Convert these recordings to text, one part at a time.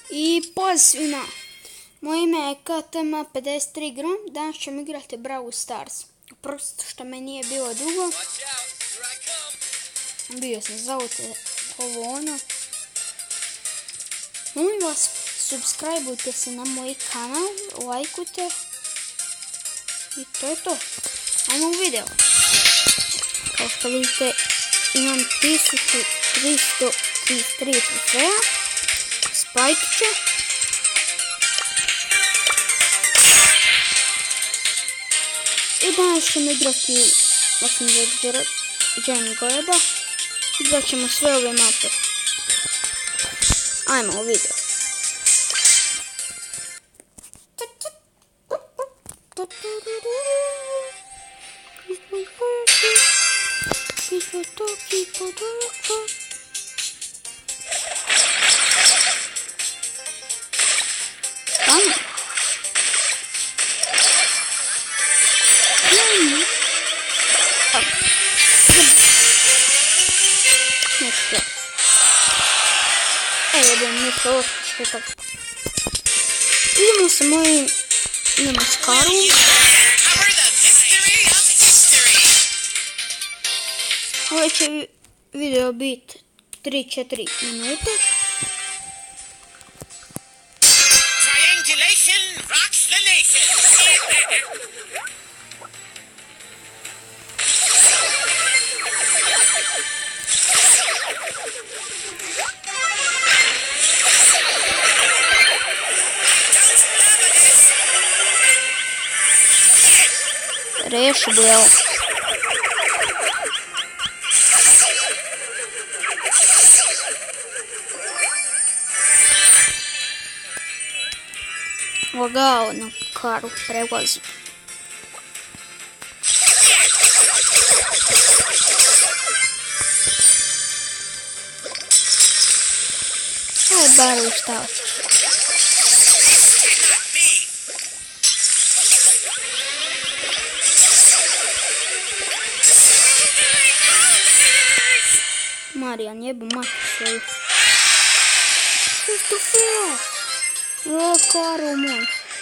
I pozdrav svima, moje ime je KTM53 Igrmo, danas ćemo igrati Brawl Stars. Prosto što me nije bilo dugo, bio sam zaute ovo ono. Molim vas, subscribeujte se na moj kanal, lajkujte i to je to. Ajmo u video. Kao što vidite imam 1333 trofeja. Spajkiće. I danas ćemo igrati Igrmo. Igrat ćemo sve ove mape. Ajmo u video. Idemo sa mojim namaskarom. Ovaj će video biti 3-4 minute. Reši Brawl. Lagao na karu prelazi. Aj, bar ustao. Marijan, jebu mati svoju. Što je trofeo? O, karo moj.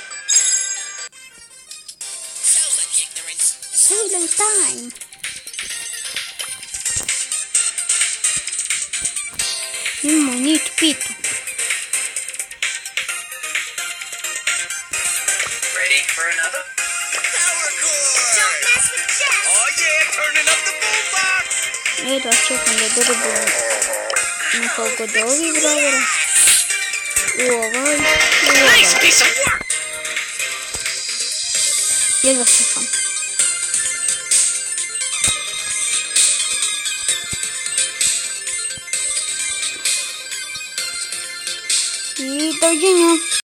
Sailing time. Imamo nit pitu. Ready for another? Power core! Don't mess with Jess! Oh yeah, turning up the boombox! Da čekam da dobiju nekog od ovih brawlera. U ovaj. Jedva čekam. I doviđenja.